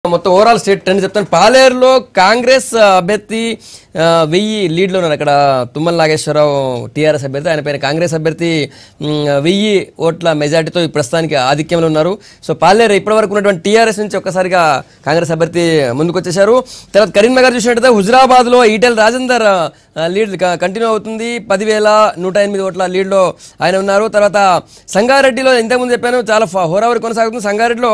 మొత్తం overall state trend చెప్తాను. పాలేరులో కాంగ్రెస్ అభ్యర్థి 1000 లీడ్లో ఉన్నారు. అక్కడ తుమ్మల నాగేశ్వరరావు టీఆర్ఎస్ అభ్యర్థి, ఆయన పైన కాంగ్రెస్ అభ్యర్థి 1000 ఓట్ల మెజార్టీతో ప్రస్తుతానికి ఆధిక్యంలో ఉన్నారు. సో పాలేరు ఇప్పటివరకు ఉన్నటువంటి టీఆర్ఎస్ నుంచి ఒక్కసారిగా కాంగ్రెస్ అభ్యర్థి ముందుకు వచ్చేశారు. తర్వాత కరీంనగర్ చూసినట్టయితే హుజురాబాద్లో ఈటెల రాజేందర్ లీడ్ కంటిన్యూ అవుతుంది. 10,108 ఓట్ల లీడ్లో ఆయన ఉన్నారు. తర్వాత సంగారెడ్డిలో ఇంతకుముందు చెప్పాను చాలా హోరావరి కొనసాగుతుంది. సంగారెడ్డిలో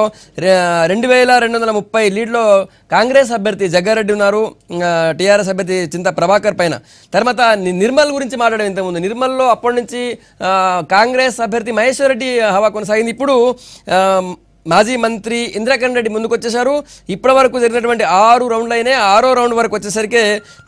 2,230 లీడ్లో కాంగ్రెస్ అభ్యర్థి జగ్గారెడ్డి ఉన్నారు, టీఆర్ఎస్ అభ్యర్థి చింత ప్రభాకర్ పైన. తర్వాత నిర్మల్ గురించి మాట్లాడాం ఇంతకుముందు. నిర్మల్లో అప్పటి నుంచి కాంగ్రెస్ అభ్యర్థి మహేశ్వర్ రెడ్డి హవా కొనసాగింది. ఇప్పుడు మాజీ మంత్రి ఇంద్రకరణ్ రెడ్డి ముందుకు వచ్చేశారు. ఇప్పటి వరకు జరిగినటువంటి 6 రౌండ్లు అయినాయి. 6వ రౌండ్ వరకు వచ్చేసరికి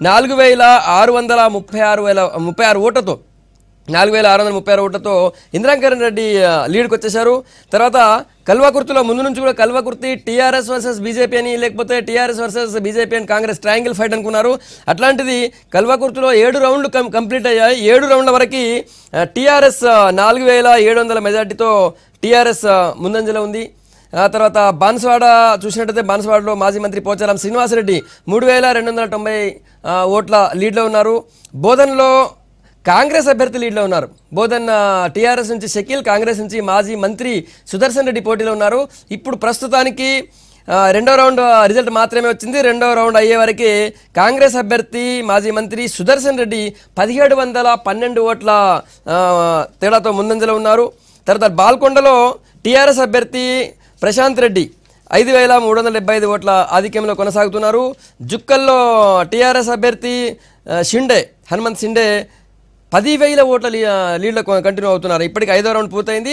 4,636 ఓట్లతో 4,636 ఓట్లతో ఇంద్రకరణ్ రెడ్డి లీడ్కి వచ్చేశారు. తర్వాత కల్వకుర్తిలో ముందు నుంచి కూడా కల్వకుర్తి టీఆర్ఎస్ వర్సెస్ బీజేపీ అని, లేకపోతే TRS versus BJP and Congress triangle fight అనుకున్నారు. అట్లాంటిది కల్వకుర్తిలో 7 రౌండ్లు కంప్లీట్ అయ్యాయి. 7 రౌండ్ల వరకు టీఆర్ఎస్ 4,700 మెజార్టీతో టీఆర్ఎస్ ముందంజలో ఉంది. తర్వాత బాన్స్వాడ చూసినట్టయితే బాన్స్వాడలో మాజీ మంత్రి పోచారం శ్రీనివాసరెడ్డి 3,290 ఓట్ల లీడ్లో ఉన్నారు. బోధన్లో కాంగ్రెస్ అభ్యర్థి లీడ్లో ఉన్నారు. బోధన్ టీఆర్ఎస్ నుంచి షకీల్, కాంగ్రెస్ నుంచి మాజీ మంత్రి సుదర్శన్ రెడ్డి పోటీలో ఉన్నారు. ఇప్పుడు ప్రస్తుతానికి 2వ రౌండ్ రిజల్ట్ మాత్రమే వచ్చింది. 2వ రౌండ్ అయ్యే వరకు కాంగ్రెస్ అభ్యర్థి మాజీ మంత్రి సుదర్శన్ రెడ్డి 1,712 ఓట్ల తేడాతో ముందంజలో ఉన్నారు. తర్వాత బాల్కొండలో టీఆర్ఎస్ అభ్యర్థి ప్రశాంత్ రెడ్డి 5,375 ఓట్ల ఆధిక్యంలో కొనసాగుతున్నారు. జుక్కల్లో టీఆర్ఎస్ అభ్యర్థి హనుమంత్ షిండే 10,000 ఓట్ల లీడ్లో కంటిన్యూ అవుతున్నారు. ఇప్పటికి 5వ రౌండ్ పూర్తయింది.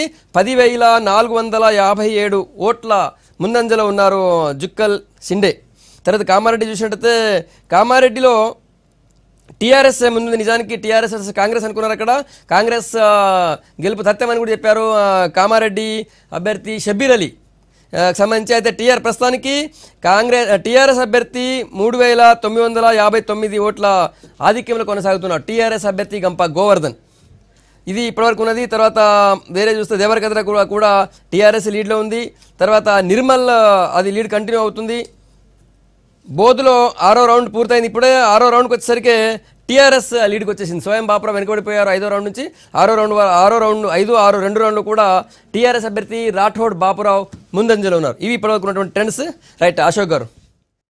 10,457 ఓట్ల ముందంజలో ఉన్నారు జుక్కల్ షిండే. తర్వాత కామారెడ్డి చూసినట్టయితే కామారెడ్డిలో టీఆర్ఎస్ ముందు, నిజానికి టీఆర్ఎస్ వర్సెస్ కాంగ్రెస్ అనుకున్నారు. అక్కడ కాంగ్రెస్ గెలుపు తథ్యమని కూడా చెప్పారు కామారెడ్డి అభ్యర్థి షబ్బీర్ అలీ సంబంధించి. అయితే ప్రస్తుతానికి టీఆర్ఎస్ అభ్యర్థి 3,959 ఓట్ల ఆధిక్యంలో కొనసాగుతున్నారు. టీఆర్ఎస్ అభ్యర్థి గంప గోవర్ధన్. ఇది ఇప్పటివరకు ఉన్నది. తర్వాత వేరే చూస్తే దేవరకద్ర కూడా టీఆర్ఎస్ లీడ్లో ఉంది. తర్వాత నిర్మల్ అది లీడ్ కంటిన్యూ అవుతుంది. బోధులో 6వ రౌండ్ పూర్తయింది. ఇప్పుడే 6వ రౌండ్కి వచ్చేసరికి టీఆర్ఎస్ లీడ్కి వచ్చేసింది. స్వయం బాపురావు వెనుకబడిపోయారు 5వ రౌండ్ నుంచి. 6వ రౌండ్ 5, 6, 2 రౌండ్లు కూడా టీఆర్ఎస్ అభ్యర్థి రాఠోడ్ బాపురావు ముందంజలో ఉన్నారు. ఇవి ఇప్పటివరకు ఉన్నటువంటి ట్రెండ్స్. రైట్ అశోక్ గారు.